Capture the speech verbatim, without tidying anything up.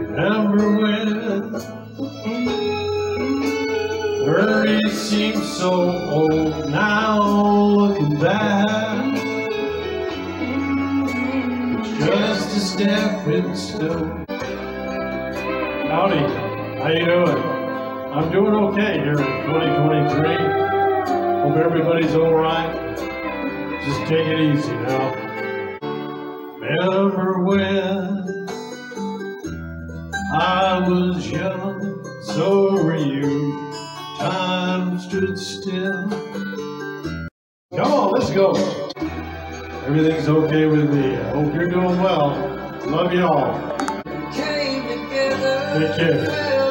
Remember when thirty seems so old now, looking back, it's just a stepping stone. Howdy, how you doing? I'm doing okay here in twenty twenty-three. Hope everybody's all right. Just take it easy now. Remember when I was young, so were you. Time stood still. Come on, let's go. Everything's okay with me. I hope you're doing well. Love you all. Take care.